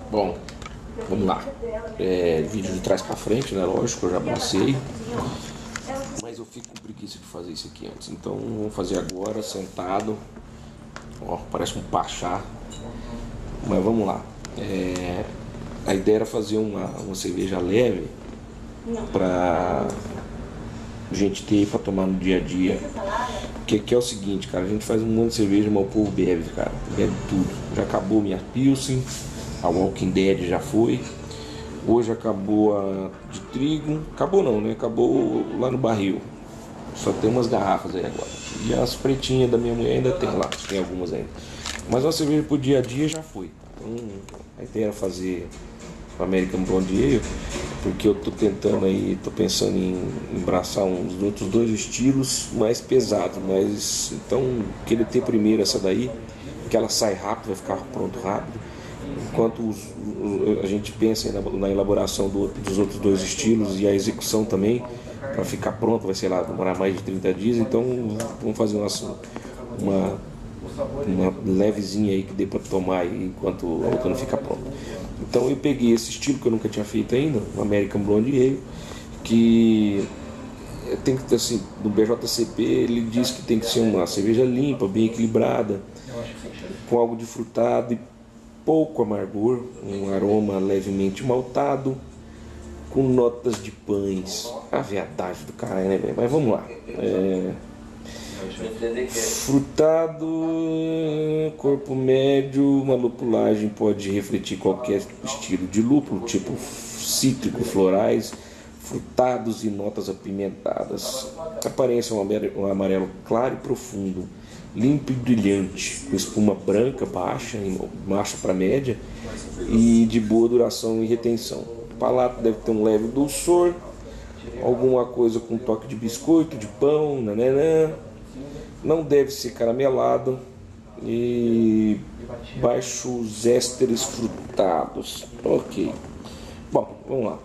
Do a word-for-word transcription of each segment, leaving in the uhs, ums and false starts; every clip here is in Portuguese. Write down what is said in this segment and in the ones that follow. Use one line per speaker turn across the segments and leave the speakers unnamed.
Bom, vamos lá. É, vídeo de trás pra frente, né? Lógico, eu já passei. Mas eu fico com preguiça de fazer isso aqui antes. Então vamos fazer agora, sentado. Ó, parece um pachá. Mas vamos lá. É, a ideia era fazer uma, uma cerveja leve pra gente ter pra tomar no dia a dia. Que, que é o seguinte, cara, a gente faz um monte de cerveja, mas o povo bebe, cara. Bebe tudo. Já acabou minha Pilsen, a Walking Dead já foi. Hoje acabou a de trigo. Acabou não, né? Acabou lá no barril. Só tem umas garrafas aí agora. E as pretinhas da minha mulher ainda tem lá. Tem algumas ainda. Mas uma cerveja pro dia a dia já foi. Então a ideia era fazer o American Blonde Ale, porque eu tô tentando aí, tô pensando em embraçar uns outros dois estilos mais pesados. Mas então queria ter primeiro essa daí, que ela sai rápido, vai ficar pronto rápido. Enquanto os, a gente pensa na, na elaboração do, dos outros dois estilos e a execução também, para ficar pronto, vai, sei lá, demorar mais de trinta dias. Então vamos fazer uma, uma, uma levezinha aí que dê para tomar aí, enquanto a outra não fica pronta. Então eu peguei esse estilo que eu nunca tinha feito ainda, o American Blonde Ale, que tem que ter assim, no B J C P ele diz que tem que ser uma cerveja limpa, bem equilibrada, com algo de frutado e pouco amargor, um aroma levemente maltado, com notas de pães. A viadagem do caralho, né, velho? Mas vamos lá. É... Frutado, corpo médio, uma lupulagem pode refletir qualquer estilo de lúpulo, tipo cítrico, florais, frutados e notas apimentadas. Aparência um amarelo claro e profundo, limpo e brilhante, com espuma branca baixa, baixa para média e de boa duração e retenção. O palato deve ter um leve dulçor, alguma coisa com toque de biscoito, de pão, nananã. Não deve ser caramelado e baixos ésteres frutados. Ok. Bom, vamos lá.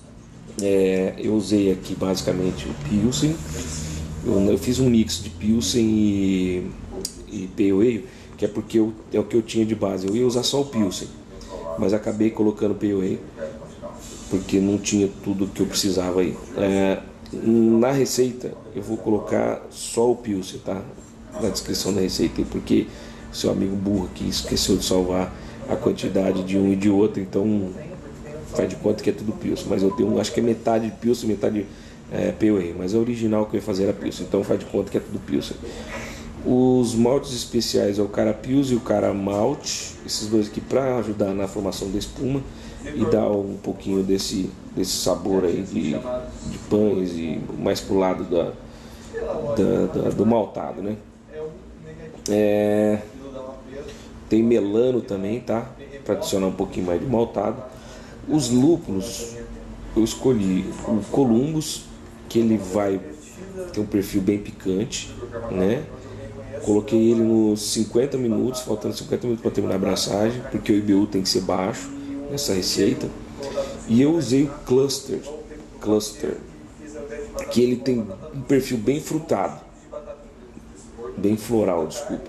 É, eu usei aqui basicamente o Pilsen. Eu, eu fiz um mix de Pilsen e, e Pale Ale, que é porque eu, é o que eu tinha de base. Eu ia usar só o Pilsen, mas acabei colocando Pale Ale porque não tinha tudo que eu precisava aí. É, na receita eu vou colocar só o Pilsen, tá? Na descrição da receita, porque seu amigo burro aqui esqueceu de salvar a quantidade de um e de outro, então faz de conta que é tudo Pilsen. Mas eu tenho, acho que é metade de Pilsen, metade é, Pale Ale, mas a original que eu ia fazer era Pilsen, então faz de conta que é tudo Pilsen. Os maltes especiais é o Cara Pils e o Cara Malte, esses dois aqui para ajudar na formação da espuma e dar um pouquinho desse, desse sabor aí de, de pães e mais pro lado da, da, da, do maltado, né? É, tem melano também, tá? Para adicionar um pouquinho mais de maltado. Os lúpulos, eu escolhi o Columbus, que ele vai ter um perfil bem picante, né? Coloquei ele nos cinquenta minutos, faltando cinquenta minutos para terminar a abraçagem, porque o I B U tem que ser baixo nessa receita. E eu usei o Cluster, Cluster, que ele tem um perfil bem frutado, bem floral, desculpa.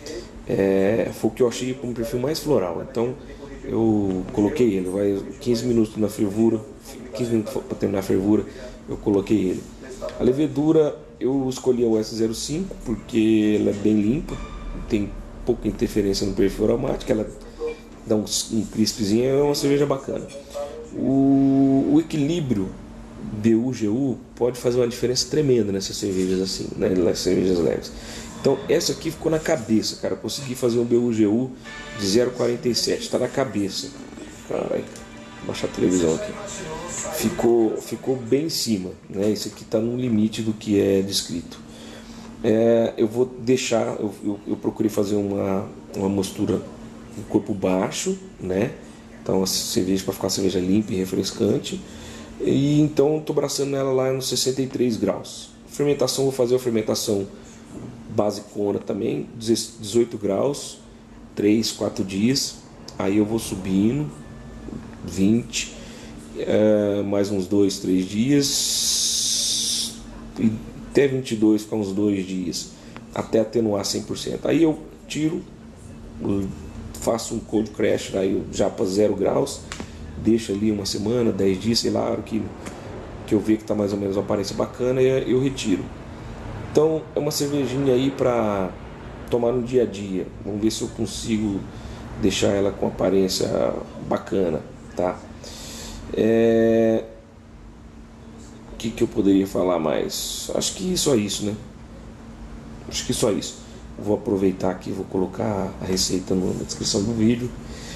É, foi o que eu achei com um perfil mais floral. Então eu coloquei ele, vai quinze minutos na fervura, quinze minutos para terminar a fervura, eu coloquei ele. A levedura eu escolhi a U S zero cinco porque ela é bem limpa, tem pouca interferência no perfil aromático, ela dá um, um crispzinho, é uma cerveja bacana. O, o equilíbrio B U G U pode fazer uma diferença tremenda nessas cervejas assim, né, nas cervejas leves. Então essa aqui ficou na cabeça, cara. Eu consegui fazer um B U G U de zero vírgula quarenta e sete, está na cabeça. Caralho, vou baixar a televisão aqui. Ficou, ficou bem em cima, né? Isso aqui está no limite do que é descrito. É, eu vou deixar, eu, eu, eu procurei fazer uma, uma mostura em corpo baixo, né? Então a cerveja para ficar uma cerveja limpa e refrescante. E então estou braçando ela lá nos sessenta e três graus. Fermentação, vou fazer a fermentação basicona também, dezoito graus, três, quatro dias. Aí eu vou subindo, vinte, é, mais uns dois, três dias, e até vinte e dois, ficar uns dois dias, até atenuar cem por cento. Aí eu tiro, faço um cold crash lá, eu já para zero graus, deixo ali uma semana, dez dias, sei lá, a hora que, que eu ver que está mais ou menos uma aparência bacana, eu retiro. Então é uma cervejinha aí para tomar no dia a dia. Vamos ver se eu consigo deixar ela com aparência bacana, tá? É... O que, que eu poderia falar mais? Acho que só isso, né? Acho que só isso. Vou aproveitar aqui, vou colocar a receita na descrição do vídeo.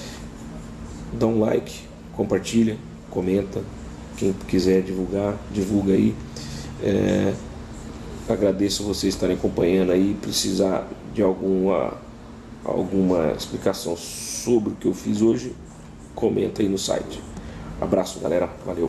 Dá um like, compartilha, comenta. Quem quiser divulgar, divulga aí. É... Agradeço vocês estarem acompanhando aí. Precisar de alguma, alguma explicação sobre o que eu fiz hoje, comenta aí no site. Abraço, galera. Valeu.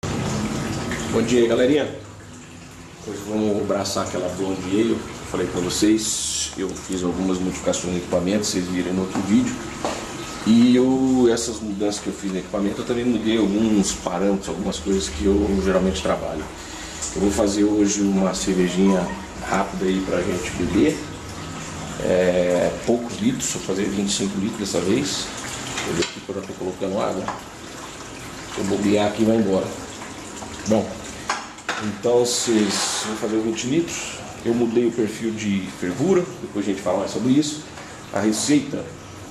Bom dia, galerinha. Hoje vamos abraçar aquela blonde ale. Eu falei para vocês, eu fiz algumas modificações no equipamento, vocês viram no outro vídeo. E eu, essas mudanças que eu fiz no equipamento, eu também mudei alguns parâmetros, algumas coisas que eu geralmente trabalho. Eu vou fazer hoje uma cervejinha rápida aí pra gente beber. É, poucos litros, vou fazer vinte e cinco litros dessa vez. Vou ver aqui que eu já estou colocando água. Vou bobear aqui e vai embora. Bom, então vocês vão fazer vinte litros. Eu mudei o perfil de fervura, depois a gente fala mais sobre isso. A receita,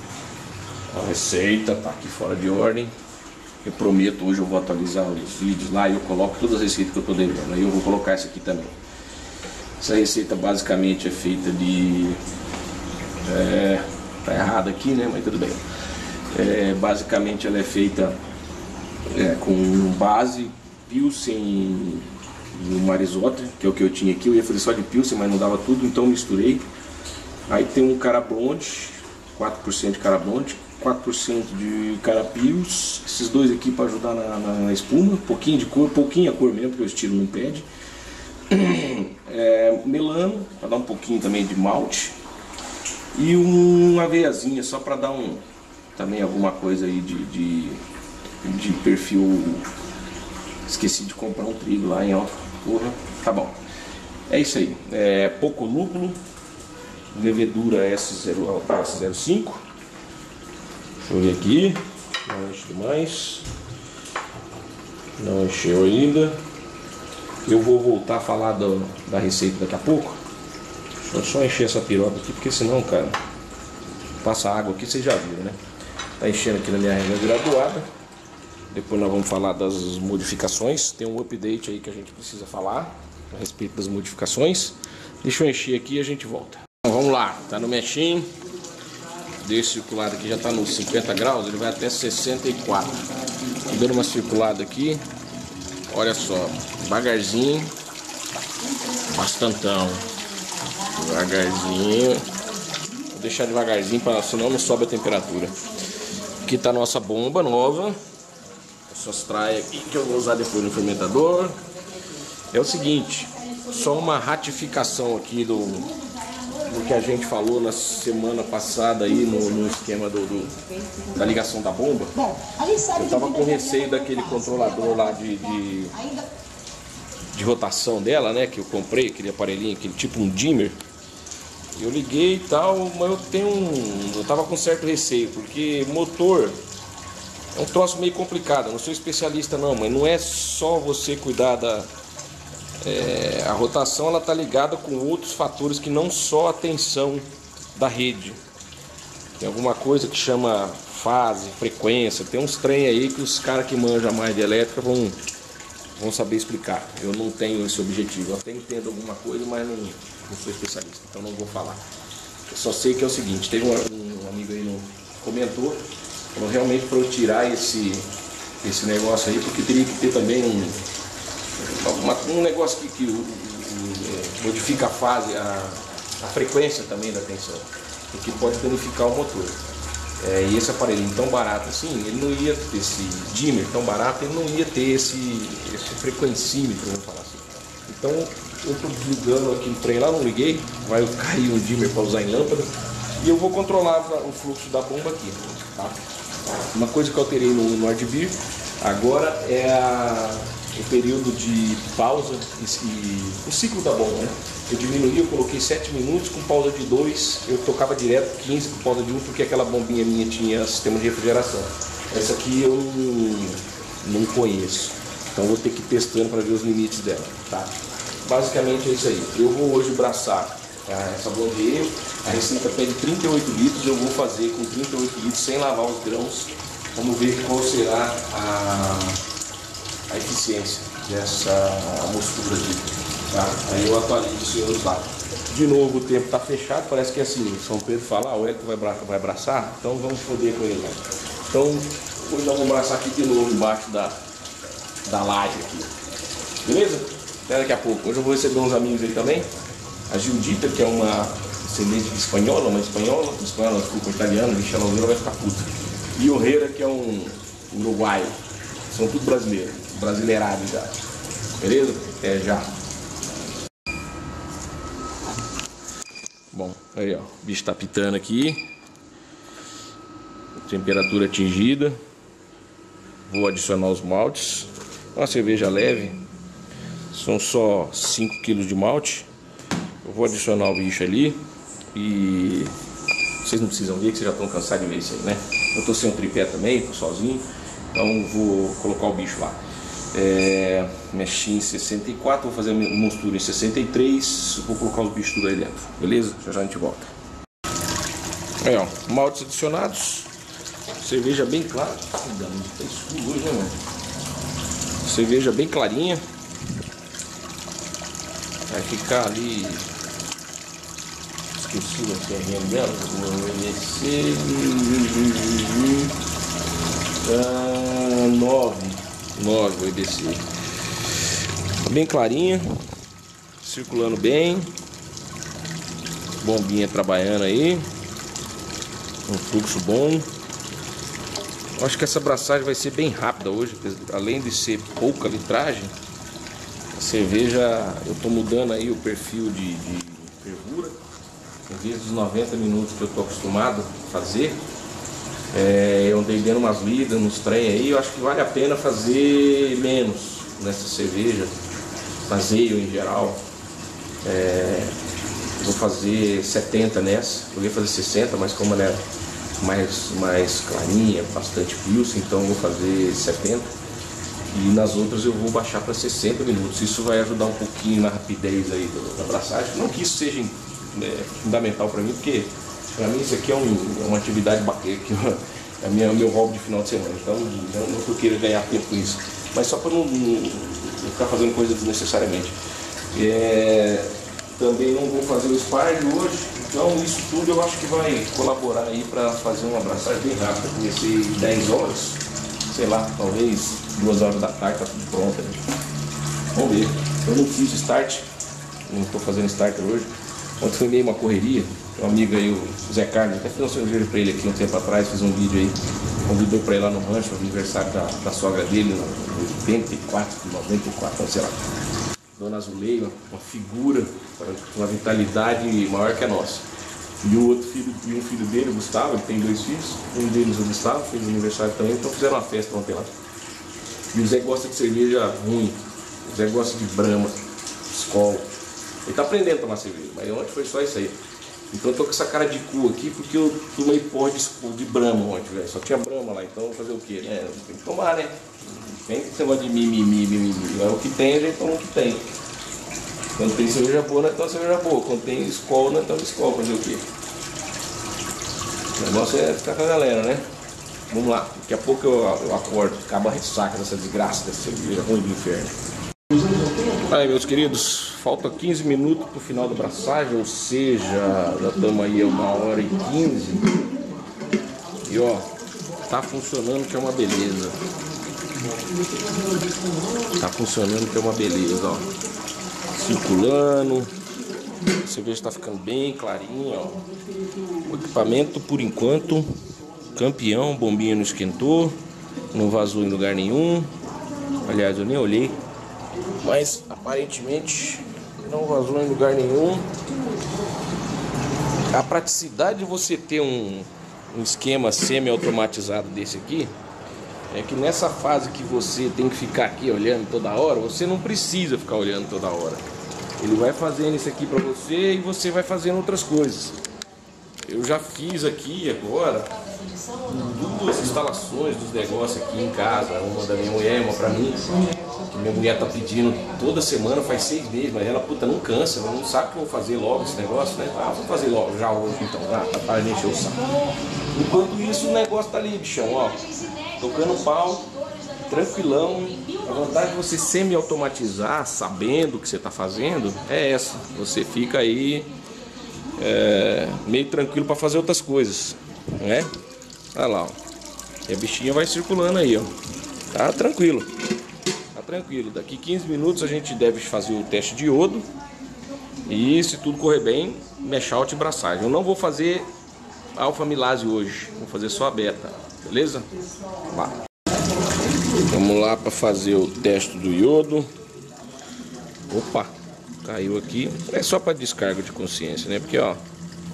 a receita tá aqui fora de ordem. Eu prometo, hoje eu vou atualizar os vídeos lá e eu coloco todas as receitas que eu estou devendo. Aí eu vou colocar essa aqui também. Essa receita basicamente é feita de... É, tá errado aqui, né? Mas tudo bem. É, basicamente ela é feita é, com base, Pilsen e Marisotte, que é o que eu tinha aqui. Eu ia fazer só de Pilsen, mas não dava tudo, então misturei. Aí tem um cara blonde, quatro por cento de cara blonde, quatro por cento de carapios, esses dois aqui para ajudar na, na, na espuma, pouquinho de cor, pouquinho a cor mesmo, porque o estilo não impede. É, melano, para dar um pouquinho também de malte. E uma aveiazinha, só para dar um, também alguma coisa aí de, de, de perfil. Esqueci de comprar um trigo lá, hein, ó. Porra, tá bom. É isso aí, é, pouco lúpulo, levedura S zero cinco. Deixa eu ver aqui, não enche demais, não encheu ainda. Eu vou voltar a falar do, da receita daqui a pouco. Deixa eu só encher essa piroca aqui, porque senão, cara, passa água aqui, vocês já viram, né? Tá enchendo aqui na minha régua graduada. Depois nós vamos falar das modificações. Tem um update aí que a gente precisa falar a respeito das modificações. Deixa eu encher aqui e a gente volta. Então, vamos lá, tá no mexinho. Desse circulado aqui já está nos cinquenta graus, ele vai até sessenta e quatro. Tô dando uma circulada aqui. Olha só, devagarzinho, bastantão. Devagarzinho. Vou deixar devagarzinho, para senão não sobe a temperatura. Aqui está a nossa bomba nova. Essas traias aqui que eu vou usar depois no fermentador. É o seguinte, só uma ratificação aqui do, do que a gente falou na semana passada aí no, no esquema do, do, da ligação da bomba. Eu tava com receio daquele controlador lá de, de, de rotação dela, né? Que eu comprei, aquele aparelhinho, aquele tipo um dimmer. Eu liguei e tal, mas eu tenho um, eu tava com certo receio, porque motor é um troço meio complicado. Eu não sou especialista não, mas não é só você cuidar da... É, a rotação ela tá ligada com outros fatores que não só a tensão da rede. Tem alguma coisa que chama fase, frequência, tem uns trem aí que os caras que manjam mais de elétrica vão, vão saber explicar. Eu não tenho esse objetivo, eu até entendo alguma coisa, mas não, não sou especialista, então não vou falar. Eu só sei que é o seguinte, teve um, um amigo aí no, comentou, falou realmente para eu tirar esse, esse negócio aí, porque teria que ter também um Uma, um negócio que, que o, o, o, modifica a fase, a, a frequência também da tensão, o que pode danificar o motor. É, e esse aparelhinho tão barato assim, ele não ia ter esse dimmer tão barato, ele não ia ter esse, esse frequencímetro, vamos falar assim. Então eu estou desligando aqui o trem lá, não liguei, vai cair um dimmer para usar em lâmpada e eu vou controlar o fluxo da bomba aqui. Tá? Uma coisa que eu alterei no, no Ardbir agora é a o período de pausa e, e o ciclo da bomba, né? Eu diminuí, eu coloquei sete minutos com pausa de dois, eu tocava direto quinze com pausa de um, porque aquela bombinha minha tinha sistema de refrigeração. Essa aqui eu não, não conheço, então vou ter que ir testando para ver os limites dela, tá? Basicamente é isso aí. Eu vou hoje braçar ah, essa blonde. A receita pede trinta e oito litros, eu vou fazer com trinta e oito litros sem lavar os grãos. Vamos ver qual será a, a eficiência dessa mistura aqui, tá? Aí eu atualizo os senhores lá. De novo, o tempo está fechado, parece que é assim, São Pedro fala, ah, o Hélio vai, bra vai abraçar, então vamos foder com ele lá. Então, hoje nós vamos abraçar aqui de novo embaixo da, da laje aqui. Beleza? Até daqui a pouco. Hoje eu vou receber uns amigos aí também. A Gildita, que é uma descendente de espanhola, uma espanhola, espanhola, desculpa, italiana, bicha ela vai ficar puta. E o Herrera, que é um uruguaio. São tudo brasileiros, brasileirados já. Beleza? É já. Bom, aí ó, o bicho tá pitando aqui. Temperatura atingida. Vou adicionar os maltes. Uma cerveja leve. São só cinco quilos de malte. Eu vou adicionar o bicho ali. E vocês não precisam ver, que vocês já estão cansados de ver isso aí, né? Eu tô sem um tripé também, tô sozinho. Então vou colocar o bicho lá. É, mexi em sessenta e quatro, vou fazer a mostura em sessenta e três. Vou colocar os bichos tudo aí dentro, beleza? Já já a gente volta. Aí ó, maltes adicionados. Cerveja bem clara. Tá escuro hoje, né, mano? Cerveja bem clarinha. Vai ficar ali. Esqueci o C R M dela. O M C nove. nove o E B C. Bem clarinha. Circulando bem. Bombinha trabalhando aí. Um fluxo bom. Acho que essa abraçagem vai ser bem rápida hoje. Além de ser pouca litragem, a cerveja, eu estou mudando aí o perfil de, de fervura. Em vez dos noventa minutos que eu estou acostumado a fazer, é, eu andei dando umas lidas nos trem aí. Eu acho que vale a pena fazer menos nessa cerveja, fazer em geral. É, vou fazer setenta nessa, eu ia fazer sessenta, mas como ela é mais, mais clarinha, bastante pilsen, então eu vou fazer setenta. E nas outras eu vou baixar para sessenta minutos. Isso vai ajudar um pouquinho na rapidez aí da abraçagem. Não que isso seja é, fundamental para mim, porque para mim isso aqui é, um, é uma atividade bacana, que é o meu, meu hobby de final de semana. Então não, não que eu queira ganhar tempo com isso, mas só para não, não, não ficar fazendo coisa desnecessariamente. É, também não vou fazer o sparring hoje, então isso tudo eu acho que vai colaborar aí para fazer uma abraçagem bem rápida. Comecei dez horas, sei lá, talvez duas horas da tarde tá tudo pronto. Né? Vamos ver. Eu não fiz start, não estou fazendo starter hoje. Ontem foi meio uma correria. Um amigo aí, o Zé Carlos, até fiz um cerveja para ele aqui um tempo atrás, fiz um vídeo aí, convidou para ir lá no rancho, no aniversário da, da sogra dele, no oitenta e quatro, noventa e quatro, sei lá. Dona Azuleia, uma figura, uma vitalidade maior que a nossa. E o outro filho, e um filho dele, o Gustavo, ele tem dois filhos, um deles, o Gustavo, fez aniversário também, então fizeram uma festa ontem lá. E o Zé gosta de cerveja ruim, o Zé gosta de Brahma, Skol. Ele tá aprendendo a tomar cerveja, mas ontem foi só isso aí. Então eu tô com essa cara de cu aqui porque eu tomei porra de, de Brahma ontem, velho. Só tinha Brahma lá, então fazer o quê? Né? Tem que tomar, né? Tem esse negócio de mimimi, mimimi. É o que tem, a gente toma o que tem. Quando tem cerveja boa, nós tomamos cerveja boa. Quando tem Skol, nós tomamos Skol. Fazer o quê? O negócio é ficar com a galera, né? Vamos lá. Daqui a pouco eu, eu acordo, acaba a ressaca dessa desgraça, dessa cerveja ruim do inferno. Aí, meus queridos, falta quinze minutos para o final da abraçagem, ou seja, já estamos aí a uma hora e quinze. E ó, tá funcionando que é uma beleza. Tá funcionando que é uma beleza, ó. Circulando. A cerveja está ficando bem clarinha, ó. O equipamento, por enquanto, campeão. Bombinha não esquentou, não vazou em lugar nenhum. Aliás, eu nem olhei, mas aparentemente não vazou em lugar nenhum. A praticidade de você ter um, um esquema semi-automatizado desse aqui é que nessa fase que você tem que ficar aqui olhando toda hora, você não precisa ficar olhando toda hora. Ele vai fazendo isso aqui pra você e você vai fazendo outras coisas. Eu já fiz aqui agora duas instalações dos negócios aqui em casa, uma da minha mulher, uma pra mim, que minha mulher tá pedindo toda semana, faz seis meses, mas ela, puta, não cansa, ela não sabe que eu vou fazer logo esse negócio, né? Ah, vou fazer logo, já hoje então, ah, tá para encher o saco. Enquanto isso o negócio tá ali, bichão, ó, tocando pau, tranquilão. A vantagem de você semi-automatizar, sabendo o que você tá fazendo, é essa, você fica aí é, meio tranquilo para fazer outras coisas, né? Olha lá, ó. E a bichinha vai circulando aí, ó. Tá tranquilo. Tá tranquilo. Daqui quinze minutos a gente deve fazer o teste de iodo. E se tudo correr bem, mesh out e braçagem. Eu não vou fazer alfa milase hoje. Vou fazer só a beta. Beleza? Lá. Vamos lá para fazer o teste do iodo. Opa, caiu aqui. É só para descarga de consciência, né? Porque, ó,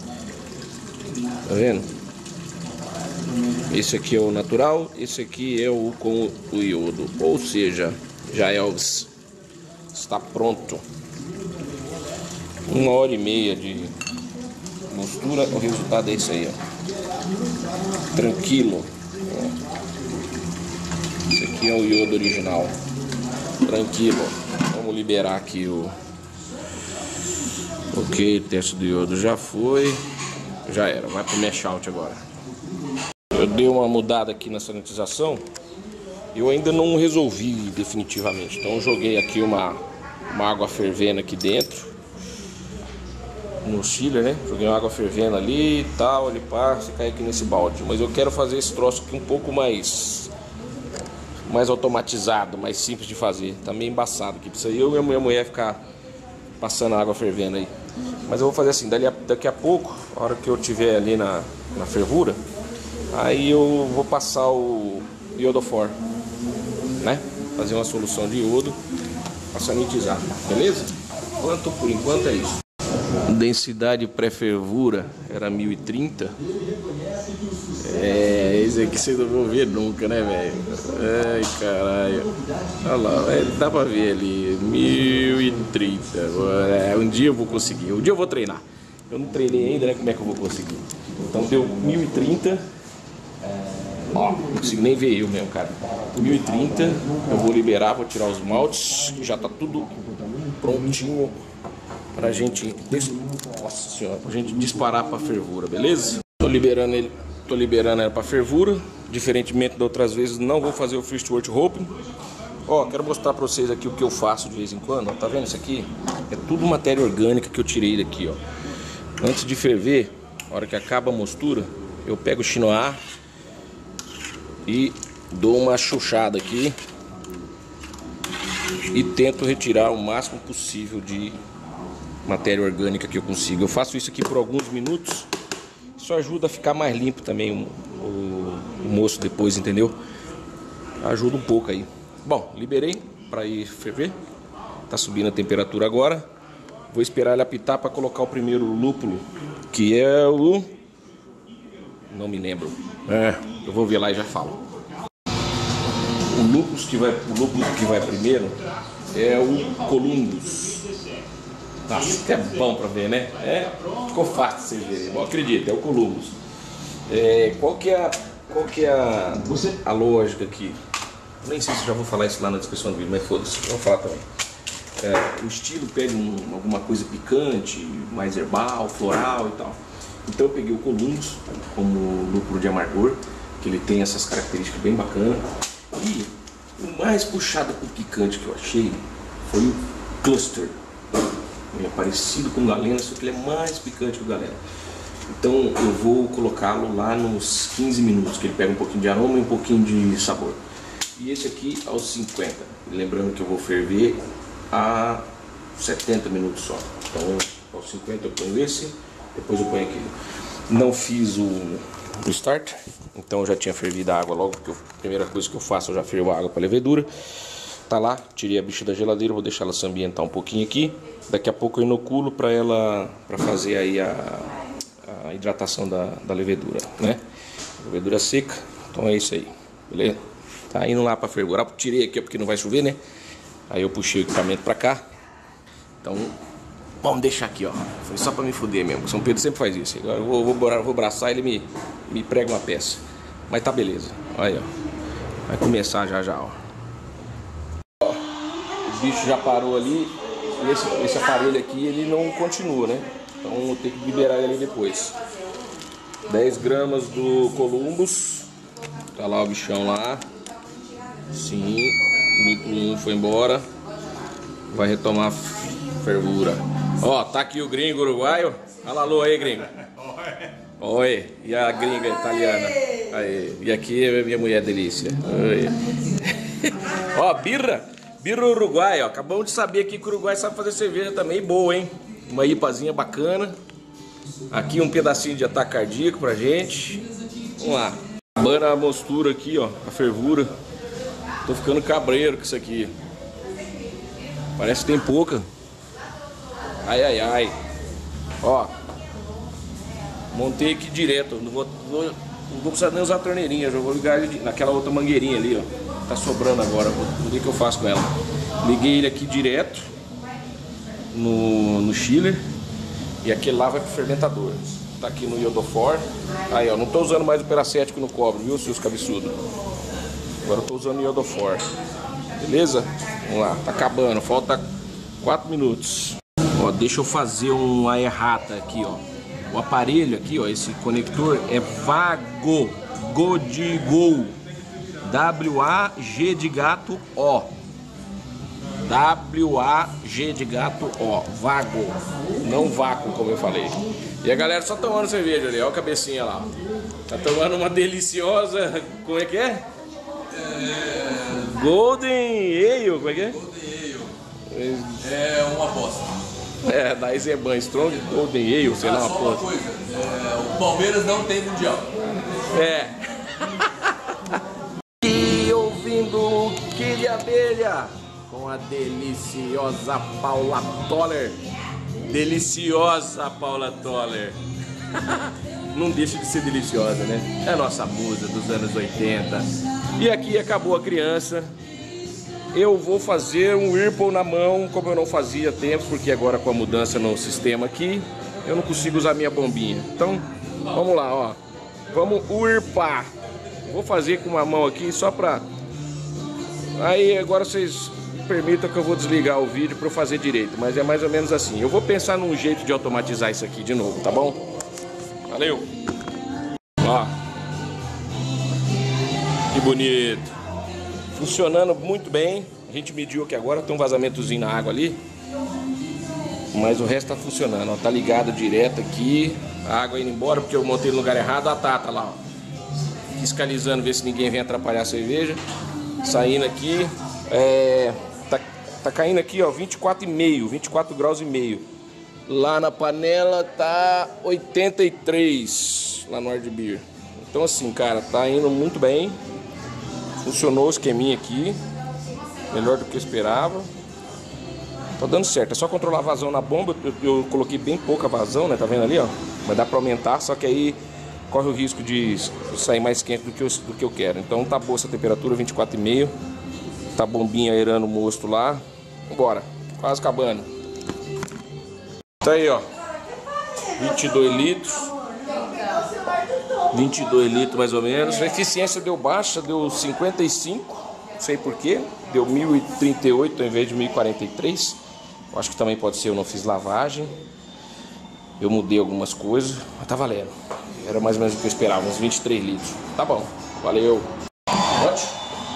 tá vendo? Esse aqui é o natural, esse aqui é o com o iodo, ou seja, já é o, está pronto. Uma hora e meia de mostura, o resultado é isso aí, ó. Tranquilo. Esse aqui é o iodo original. Tranquilo. Vamos liberar aqui o. Ok, teste do iodo já foi. Já era, vai pro mesh out agora. Eu dei uma mudada aqui na sanitização. Eu ainda não resolvi definitivamente. Então eu joguei aqui uma, uma água fervendo aqui dentro. No chiller, né? Joguei uma água fervendo ali e tal. Ele passa e cai aqui nesse balde. Mas eu quero fazer esse troço aqui um pouco mais mais automatizado, mais simples de fazer. Tá meio embaçado aqui. Precisa eu e a minha mulher ficar passando a água fervendo aí. Mas eu vou fazer assim, dali a, daqui a pouco, a hora que eu tiver ali na, na fervura, aí eu vou passar o iodofor, né? Fazer uma solução de iodo para sanitizar, beleza? Quanto por enquanto é isso. Densidade pré-fervura era mil e trinta. É, esse aqui vocês não vão ver nunca, né, velho? Ai, caralho. Olha lá, é, dá pra ver ali, mil e trinta. É, um dia eu vou conseguir, um dia eu vou treinar. Eu não treinei ainda, né? Como é que eu vou conseguir? Então deu mil e trinta. Ó, não consigo nem ver eu mesmo, cara. mil e trinta, eu vou liberar, vou tirar os maltes. Já tá tudo prontinho pra gente, nossa senhora, pra gente disparar pra fervura, beleza? Tô liberando ele, tô liberando ela pra fervura. Diferentemente de outras vezes, não vou fazer o first-wort roping. Ó, quero mostrar pra vocês aqui o que eu faço de vez em quando. Ó, tá vendo isso aqui? É tudo matéria orgânica que eu tirei daqui, ó. Antes de ferver, na hora que acaba a mostura, eu pego o chinois e dou uma chuchada aqui e tento retirar o máximo possível de matéria orgânica que eu consigo. Eu faço isso aqui por alguns minutos. Isso ajuda a ficar mais limpo também o, o, o moço depois, entendeu? Ajuda um pouco aí. Bom, liberei para ir ferver. Tá subindo a temperatura agora. Vou esperar ele apitar para colocar o primeiro lúpulo, que é o... não me lembro. É, eu vou ver lá e já falo. O lúpulo que vai, o lúpulo que vai primeiro é o Columbus. Nossa, que é bom pra ver, né? É, ficou fácil vocês verem. Bom, acredita, é o Columbus. É, qual que é, a, qual que é a, a lógica aqui? Eu nem sei se eu já vou falar isso lá na descrição do vídeo, mas foda-se, vou falar também. É, o estilo pede um, alguma coisa picante, mais herbal, floral e tal. Então eu peguei o Columbus como lúpulo de amargor, que ele tem essas características bem bacanas. E o mais puxado pro picante que eu achei foi o Cluster. Ele é parecido com o Galena, só que ele é mais picante que o Galena. Então eu vou colocá-lo lá nos quinze minutos, que ele pega um pouquinho de aroma e um pouquinho de sabor. E esse aqui aos cinquenta. Lembrando que eu vou ferver a setenta minutos só. Então aos cinquenta eu ponho esse, depois eu ponho aquele. Não fiz o, o start, então eu já tinha fervido a água logo, porque a primeira coisa que eu faço, eu já fervo a água para levedura. Tá lá, tirei a bicha da geladeira, vou deixar ela se ambientar um pouquinho aqui. Daqui a pouco eu inoculo para ela, para fazer aí a, a hidratação da, da levedura, né? Levedura seca, então é isso aí, beleza? Tá indo lá pra ferver. Eu tirei aqui porque não vai chover, né? Aí eu puxei o equipamento pra cá. Então, vamos deixar aqui, ó. Foi só pra me fuder mesmo. O São Pedro sempre faz isso. Agora eu vou, vou, vou abraçar ele e me, me prega uma peça. Mas tá beleza. Olha aí, ó. Vai começar já já, ó. ó. O bicho já parou ali. E esse, esse aparelho aqui, ele não continua, né? Então eu vou ter que liberar ele depois. dez gramas do Columbus. Tá lá o bichão lá. Sim. O micro um foi embora. Vai retomar a fervura. Ó, tá aqui o gringo uruguaio. Fala alô aí, gringo. Oi. E a gringa italiana. Aí. E aqui é minha mulher delícia. Oi. Ó, birra. Birra uruguai, ó. Acabamos de saber aqui que o Uruguai sabe fazer cerveja também. Boa, hein? Uma ipazinha bacana. Aqui um pedacinho de ataque cardíaco pra gente. Vamos lá. Acabando a mostura aqui, ó. A fervura. Tô ficando cabreiro com isso aqui. Parece que tem pouca. Ai, ai, ai. Ó. Montei aqui direto. Não vou, vou, não vou precisar nem usar a torneirinha. Já vou ligar ele naquela outra mangueirinha ali, ó. Tá sobrando agora. Vou ver o que eu faço com ela. Liguei ele aqui direto. No, no chiller. E aquele lá vai pro fermentador. Tá aqui no iodofor. Aí, ó. Não tô usando mais o peracético no cobre, viu, seus cabeçudos? Agora eu tô usando o iodofor. Beleza? Vamos lá. Tá acabando. Falta quatro minutos. Ó, deixa eu fazer uma errata aqui, ó. O aparelho aqui, ó. Esse conector é Wago. Go de Gol. W A G de gato O. W A G de gato O. Vago. Não vácuo, como eu falei. E a galera só tomando cerveja ali. Olha a cabecinha lá. Tá tomando uma deliciosa. Como é que é? é... Golden Ale. Como é que é?
Golden Ale. É uma bosta.
É, da Eisenbahn Strong Golden Ale, sei lá,
ah,
uma
só uma coisa. É, o Palmeiras não tem mundial.
É. E ouvindo Que de Abelha com a deliciosa Paula Toller. Deliciosa Paula Toller. Não deixa de ser deliciosa, né? É a nossa musa dos anos oitenta. E aqui acabou a criança. Eu vou fazer um Whirlpool na mão, como eu não fazia há tempos, porque agora com a mudança no sistema aqui, eu não consigo usar minha bombinha. Então, vamos lá, ó. Vamos whirpar. Vou fazer com uma mão aqui só pra... Aí agora vocês me permitam que eu vou desligar o vídeo pra eu fazer direito, mas é mais ou menos assim. Eu vou pensar num jeito de automatizar isso aqui de novo, tá bom? Valeu! Ó. Que bonito. Funcionando muito bem. A gente mediu aqui agora, tem um vazamentozinho na água ali. Mas o resto tá funcionando, ó. Tá ligado direto aqui. A água indo embora porque eu montei no lugar errado. A Tata lá, ó. Fiscalizando, ver se ninguém vem atrapalhar a cerveja. Saindo aqui. É... Tá, tá caindo aqui, ó, vinte e quatro e meio. vinte e quatro graus e meio. Lá na panela tá oitenta e três. Lá no Hard Beer. Então assim, cara, tá indo muito bem. Funcionou o esqueminha aqui. Melhor do que eu esperava. Tá dando certo. É só controlar a vazão na bomba. Eu, eu coloquei bem pouca vazão, né? Tá vendo ali, ó? Vai dar pra aumentar, só que aí corre o risco de sair mais quente do que eu, do que eu quero. Então tá boa essa temperatura, vinte e quatro e meio. Tá a bombinha aerando o mosto lá. Vambora. Quase acabando. Tá aí, ó. vinte e dois litros. vinte e dois litros mais ou menos. A eficiência deu baixa, deu cinquenta e cinco. Não sei porquê. Deu mil e trinta e oito ao invés de mil e quarenta e três. Eu acho que também pode ser, eu não fiz lavagem. Eu mudei algumas coisas. Mas tá valendo. Era mais ou menos o que eu esperava, uns vinte e três litros. Tá bom. Valeu. Ótimo.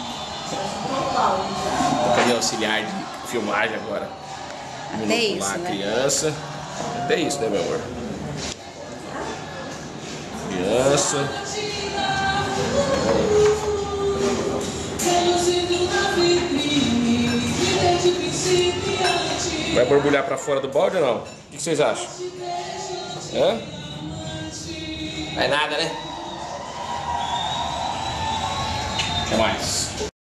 Cadê o auxiliar de filmagem agora?
Até isso,
lá,
né?
Criança. Até isso, né, meu amor? Criança. Vai borbulhar pra fora do balde ou não? O que vocês acham? Hã? Vai nada, né? Até mais.